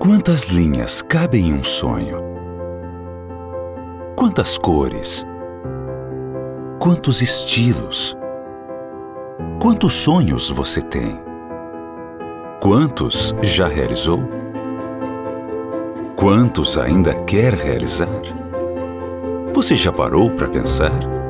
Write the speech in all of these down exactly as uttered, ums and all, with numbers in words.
Quantas linhas cabem em um sonho? Quantas cores? Quantos estilos? Quantos sonhos você tem? Quantos já realizou? Quantos ainda quer realizar? Você já parou para pensar?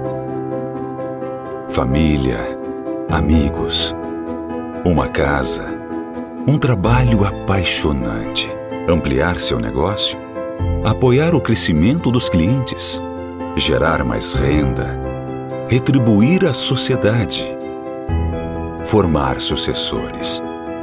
Família, amigos, uma casa, um trabalho apaixonante, ampliar seu negócio, apoiar o crescimento dos clientes, gerar mais renda, retribuir a sociedade, formar sucessores.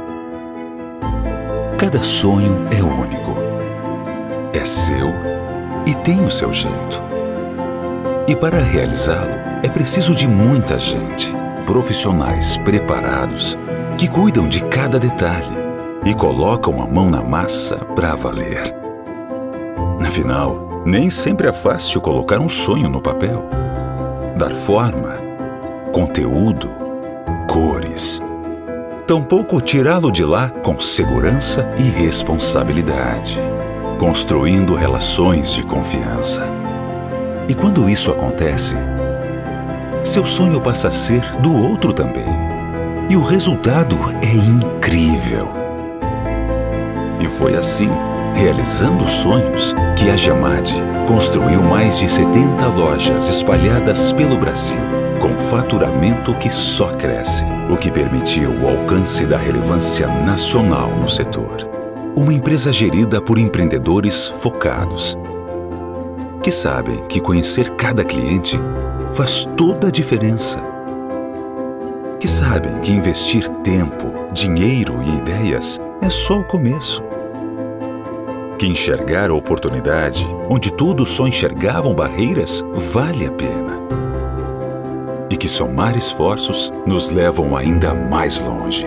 Cada sonho é único, é seu e tem o seu jeito. E para realizá-lo, é preciso de muita gente, profissionais preparados, que cuidam de cada detalhe e colocam a mão na massa para valer. Afinal, nem sempre é fácil colocar um sonho no papel, dar forma, conteúdo, cores. Tampouco tirá-lo de lá com segurança e responsabilidade, construindo relações de confiança. E quando isso acontece, seu sonho passa a ser do outro também. E o resultado é incrível. E foi assim, realizando sonhos, que a Gemad construiu mais de setenta lojas espalhadas pelo Brasil, com faturamento que só cresce, o que permitiu o alcance da relevância nacional no setor. Uma empresa gerida por empreendedores focados, que sabem que conhecer cada cliente faz toda a diferença. Que sabem que investir tempo, dinheiro e ideias é só o começo. Que enxergar a oportunidade onde todos só enxergavam barreiras vale a pena. E que somar esforços nos levam ainda mais longe.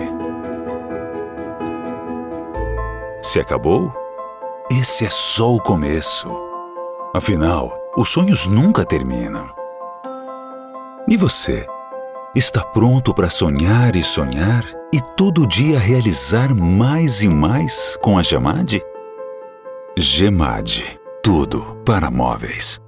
Se acabou? Esse é só o começo. Afinal, os sonhos nunca terminam. E você? Está pronto para sonhar e sonhar e todo dia realizar mais e mais com a Gemad? Gemad, tudo para móveis.